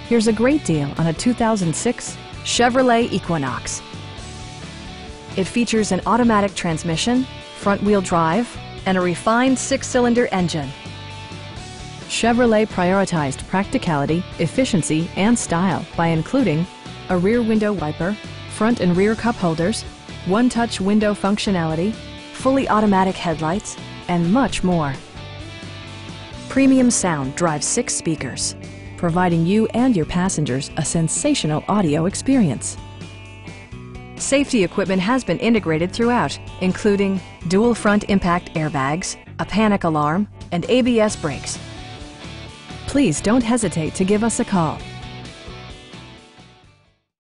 Here's a great deal on a 2006 Chevrolet Equinox. It features an automatic transmission, front-wheel drive, and a refined 6-cylinder engine. Chevrolet prioritized practicality, efficiency, and style by including a rear window wiper, front and rear cup holders, one-touch window functionality, fully automatic headlights, and much more. Premium sound drives 6 speakers, providing you and your passengers a sensational audio experience. Safety equipment has been integrated throughout, including dual front impact airbags, a panic alarm, and ABS brakes. Please don't hesitate to give us a call.